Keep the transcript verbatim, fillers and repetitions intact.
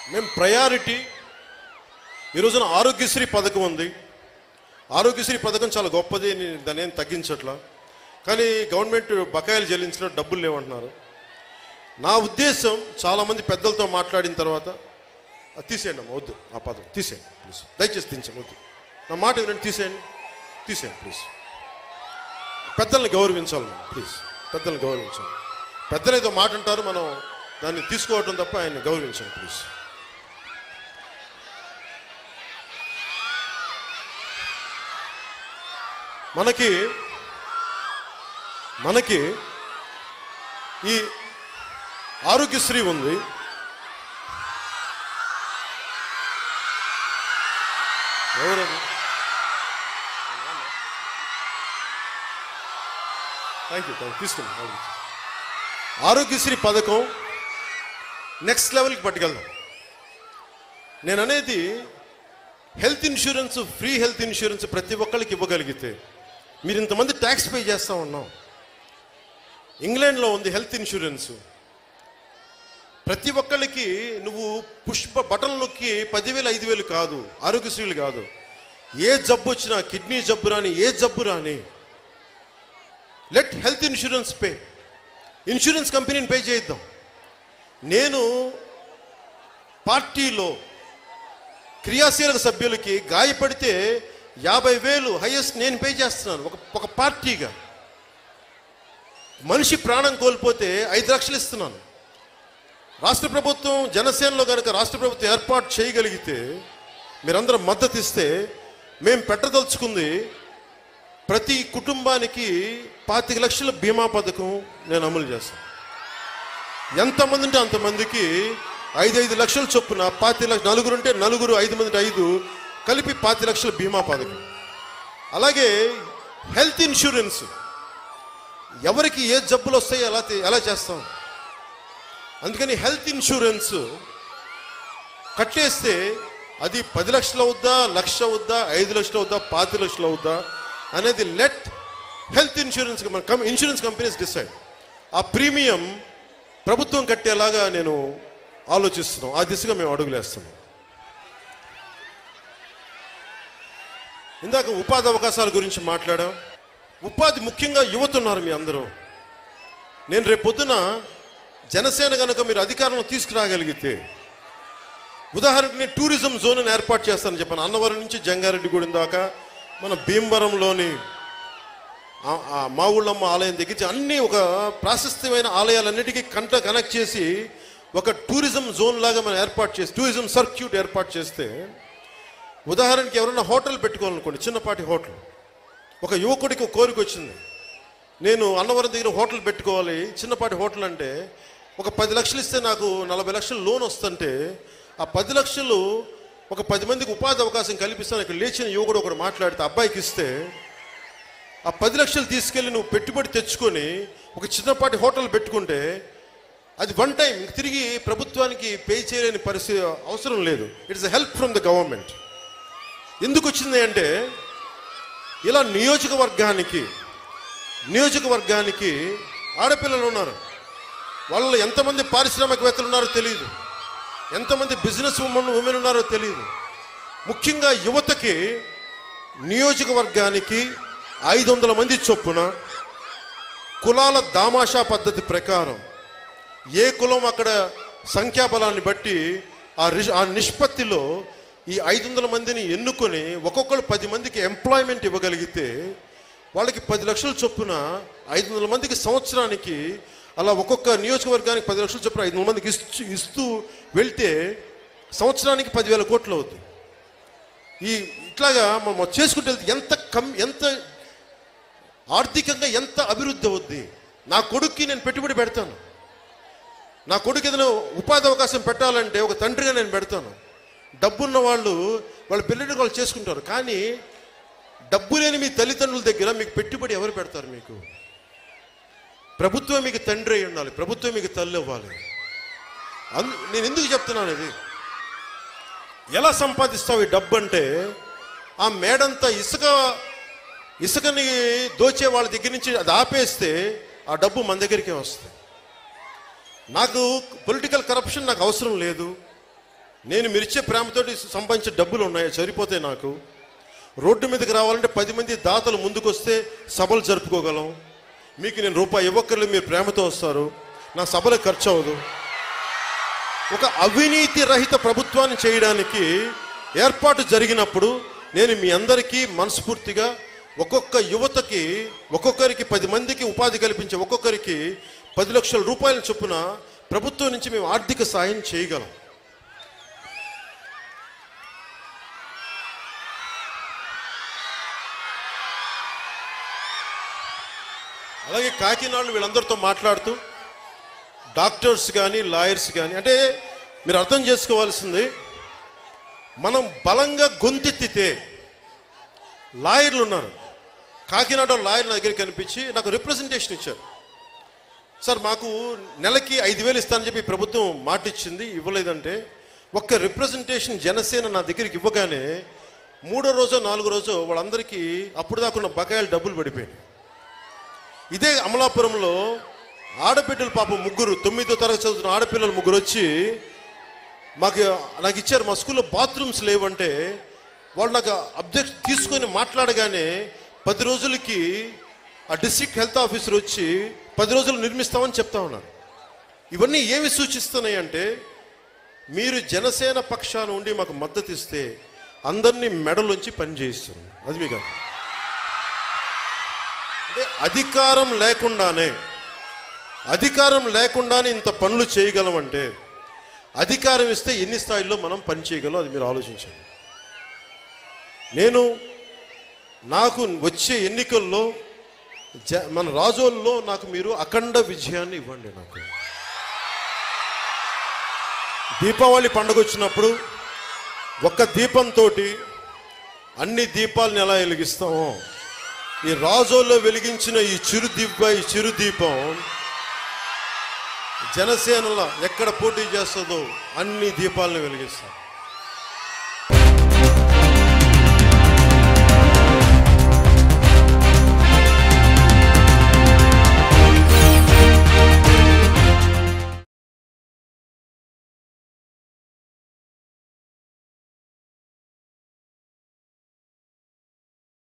మేము ప్రయారిటీ ఈ రోజున ఆరోగ్యశ్రీ పథకం ఉంది. ఆరోగ్యశ్రీ పథకం చాలా గొప్పది, దాన్ని ఏం తగ్గించట్లా. కానీ గవర్నమెంట్ బకాయిలు చెల్లించిన డబ్బులు లేవంటున్నారు. నా ఉద్దేశం, చాలామంది పెద్దలతో మాట్లాడిన తర్వాత తీసేయండి అమ్మ, వద్దు ఆ పదం తీసేయండి ప్లీజ్, దయచేసి తీసేయండి, వద్దు నా మాట వినండి, తీసేయండి తీసేయండి ప్లీజ్. పెద్దల్ని గౌరవించాలి ప్లీజ్, పెద్దల్ని గౌరవించాలి. పెద్దలు ఏదో మాట అంటారు, మనం దాన్ని తీసుకోవటం తప్ప ఆయన్ని గౌరవించాలి ప్లీజ్. మనకి మనకి ఈ ఆరోగ్యశ్రీ ఉంది. ఎవరది? థ్యాంక్ యూ థ్యాంక్ తీసుకున్నాం. ఆరోగ్యశ్రీ పథకం నెక్స్ట్ లెవెల్కి పట్టుకెళ్దాం. నేను అనేది health insurance, free health insurance ప్రతి ఒక్కరికి ఇవ్వగలిగితే, మీరు ఇంతమంది ట్యాక్స్ పే చేస్తూ ఉన్నాం. ఇంగ్లాండ్లో ఉంది హెల్త్ ఇన్సూరెన్స్. ప్రతి ఒక్కరికి నువ్వు పుష్ప బటన్ నొక్కి పదివేలు ఐదు వేలు కాదు, ఆరోగ్యశ్రీలు కాదు, ఏ జబ్బు వచ్చినా, కిడ్నీ జబ్బు రాని, ఏ జబ్బు రాని, let health insurance pay. Insurance కంపెనీని పే చేయిద్దాం. నేను పార్టీలో క్రియాశీలక సభ్యులకి గాయపడితే యాభై వేలు హైయెస్ట్ నేను పే చేస్తున్నాను. ఒక ఒక పార్టీగా మనిషి ప్రాణం కోల్పోతే ఐదు లక్షలు ఇస్తున్నాను. రాష్ట్ర ప్రభుత్వం జనసేనలో కనుక రాష్ట్ర ప్రభుత్వం ఏర్పాటు చేయగలిగితే, మీరందరూ మద్దతు ఇస్తే, మేము పెట్టదలుచుకుంది ప్రతి కుటుంబానికి పాతిక లక్షల బీమా పథకం నేను అమలు చేస్తాను. ఎంతమంది ఉంటే అంతమందికి ఐదు ఐదు లక్షల చొప్పున పాతి లక్ష, నలుగురు ఉంటే నలుగురు, ఐదు మంది ఐదు కలిపి పాతి లక్షల బీమా పథకం. అలాగే హెల్త్ ఇన్సూరెన్స్, ఎవరికి ఏ జబ్బులు వస్తాయో ఎలా ఎలా చేస్తాం. అందుకని హెల్త్ ఇన్సూరెన్స్ కట్టేస్తే అది పది లక్షలు అవుద్దా, లక్ష అవుద్దా, ఐదు లక్షలు అవుద్దా, పాతి లక్షలు అవుద్దా అనేది let health insurance insurance companies decide. ఆ ప్రీమియం ప్రభుత్వం కట్టేలాగా నేను ఆలోచిస్తున్నాం. ఆ దిశగా మేము అడుగులేస్తున్నాం. ఇందాక ఉపాధి అవకాశాల గురించి మాట్లాడాం. ఉపాధి ముఖ్యంగా యువత ఉన్నారు మీ అందరూ. నేను రేపు పొద్దున జనసేన కనుక మీరు అధికారంలో తీసుకురాగలిగితే, ఉదాహరణకు నేను టూరిజం జోన్ అని ఏర్పాటు చేస్తానని చెప్పాను. అన్నవరం నుంచి జంగారెడ్డిగూడెం దాకా, మన భీమవరంలోని మా ఊళ్ళమ్మ ఆలయం దగ్గర అన్నీ ఒక ప్రాశస్త్యమైన ఆలయాలన్నిటికీ కంట కనెక్ట్ చేసి ఒక టూరిజం జోన్ లాగా మనం ఏర్పాటు చేసి, టూరిజం సర్క్యూట్ ఏర్పాటు చేస్తే, ఉదాహరణకి ఎవరైనా హోటల్ పెట్టుకోవాలనుకోండి, చిన్నపాటి హోటల్. ఒక యువకుడికి ఒక కోరిక వచ్చింది, నేను అన్నవరం దగ్గర హోటల్ పెట్టుకోవాలి, చిన్నపాటి హోటల్ అంటే ఒక పది లక్షలు ఇస్తే నాకు నలభై లక్షలు లోన్ వస్తుంటే, ఆ పది లక్షలు ఒక పది మందికి ఉపాధి అవకాశం కల్పిస్తాను. ఇక్కడ లేచిన యువకుడు ఒకడు మాట్లాడితే అబ్బాయికి ఇస్తే, ఆ పది లక్షలు తీసుకెళ్ళి నువ్వు పెట్టుబడి తెచ్చుకొని ఒక చిన్నపాటి హోటల్ పెట్టుకుంటే అది వన్ టైం తిరిగి ప్రభుత్వానికి పే చేయలేని పరిస్థితి అవసరం లేదు. It's a help from the government. ఎందుకు వచ్చింది అంటే, ఇలా నియోజకవర్గానికి నియోజకవర్గానికి ఆడపిల్లలు ఉన్నారు. వాళ్ళలో ఎంతమంది పారిశ్రామికవేత్తలు ఉన్నారో తెలియదు, ఎంతమంది బిజినెస్ ఉమెన్ ఉమెన్ ఉన్నారో తెలియదు. ముఖ్యంగా యువతకి నియోజకవర్గానికి ఐదు వందల మంది చొప్పున కులాల దామాషా పద్ధతి ప్రకారం ఏ కులం అక్కడ సంఖ్యాబలాన్ని బట్టి ఆ ఆ నిష్పత్తిలో ఈ ఐదు వందల మందిని ఎన్నుకొని ఒక్కొక్కరు పది మందికి ఎంప్లాయ్మెంట్ ఇవ్వగలిగితే, వాళ్ళకి పది లక్షల చొప్పున ఐదు వందల మందికి సంవత్సరానికి, అలా ఒక్కొక్క నియోజకవర్గానికి పది లక్షల చొప్పున ఐదు వందల మందికి ఇస్తూ ఇస్తూ వెళ్తే సంవత్సరానికి పదివేల కోట్లు అవుతుంది. ఈ ఇట్లాగా మనం చేసుకుంటే ఎంత కమ్ ఎంత ఆర్థికంగా ఎంత అభివృద్ధి అవుద్ది. నా కొడుక్కి నేను పెట్టుబడి పెడతాను. నా కొడుకు ఏదైనా ఉపాధి అవకాశం పెట్టాలంటే ఒక తండ్రిగా నేను పెడతాను. డబ్బున్న వాళ్ళు వాళ్ళ పెళ్ళిళ్ళు వాళ్ళు చేసుకుంటారు. కానీ డబ్బు లేని మీ తల్లిదండ్రుల దగ్గర మీకు పెట్టుబడి ఎవరు పెడతారు? మీకు ప్రభుత్వం మీకు తండ్రి అయి ఉండాలి, ప్రభుత్వం మీకు తల్లి అవ్వాలి. అందు నేను ఎందుకు చెప్తున్నాను ఇది? ఎలా సంపాదిస్తావు ఈ డబ్బు అంటే, ఆ మేడంతా ఇసుక ఇసుకని దోచే వాళ్ళ దగ్గర నుంచి అది ఆపేస్తే ఆ డబ్బు మన దగ్గరికే వస్తుంది. నాకు పొలిటికల్ కరప్షన్ నాకు అవసరం లేదు. నేను మీరిచ్చే ప్రేమతోటి సంపాదించే డబ్బులు ఉన్నాయి, సరిపోతాయి నాకు. రోడ్డు మీదకి రావాలంటే పది మంది దాతలు ముందుకు వస్తే సభలు జరుపుకోగలం. మీకు నేను రూపాయి ఇవ్వక్కర్లేదు, మీరు ప్రేమతో వస్తారు, నా సభలకు ఖర్చు అవ్వదు. ఒక అవినీతి రహిత ప్రభుత్వాన్ని చేయడానికి ఏర్పాటు జరిగినప్పుడు నేను మీ అందరికీ మనస్ఫూర్తిగా ఒక్కొక్క యువతకి, ఒక్కొక్కరికి పది మందికి ఉపాధి కల్పించే ఒక్కొక్కరికి పది లక్షల రూపాయల చొప్పున ప్రభుత్వం నుంచి మేము ఆర్థిక సాయం చేయగలం. అలాగే కాకినాడలో వీళ్ళందరితో మాట్లాడుతూ డాక్టర్స్ కానీ లాయర్స్ కానీ, అంటే మీరు అర్థం చేసుకోవాల్సింది, మనం బలంగా గొంతెత్తితే లాయర్లు ఉన్నారు. కాకినాడ లాయర్ నా దగ్గర కనిపించి నాకు రిప్రజెంటేషన్ ఇచ్చారు. సార్ మాకు నెలకి ఐదు వేలు ఇస్తానని చెప్పి ప్రభుత్వం మాట ఇచ్చింది, ఇవ్వలేదంటే ఒక్క రిప్రజెంటేషన్ జనసేన నా దగ్గరికి ఇవ్వగానే మూడో రోజో నాలుగో రోజో వాళ్ళందరికీ అప్పుడు దాకున్న బకాయిలు డబ్బులు పడిపోయాయి. ఇదే అమలాపురంలో ఆడబిడ్డలు పాపం ముగ్గురు, తొమ్మిదో తరగతి చదువుతున్న ఆడపిల్లలు ముగ్గురు వచ్చి మాకు నాకు ఇచ్చారు, మా స్కూల్లో బాత్రూమ్స్ లేవంటే వాళ్ళు నాకు అబ్జెక్ట్ తీసుకొని మాట్లాడగానే పది రోజులకి ఆ డిస్ట్రిక్ట్ హెల్త్ ఆఫీసర్ వచ్చి పది రోజులు నిర్మిస్తామని చెప్తా ఉన్నారు. ఇవన్నీ ఏమి సూచిస్తున్నాయి అంటే, మీరు జనసేన పక్షాన ఉండి మాకు మద్దతు ఇస్తే అందరినీ మెడలోంచి పని చేయిస్తుంది. అది మీకు అంటే అధికారం లేకుండానే అధికారం లేకుండానే ఇంత పనులు చేయగలమంటే, అధికారం ఇస్తే ఎన్ని స్థాయిల్లో మనం పని చేయగలం అది మీరు ఆలోచించండి. నేను నాకు వచ్చే ఎన్నికల్లో జ మన రాజోల్లో నాకు మీరు అఖండ విజయాన్ని ఇవ్వండి. నాకు దీపావళి పండుగ వచ్చినప్పుడు ఒక్క దీపంతో అన్ని దీపాలను ఎలా వెలిగిస్తామో, ఈ రాజోల్లో వెలిగించిన ఈ చిరు దీప ఈ చిరు దీపం జనసేనలో ఎక్కడ పోటీ చేస్తుందో అన్ని దీపాలను వెలిగిస్తాం.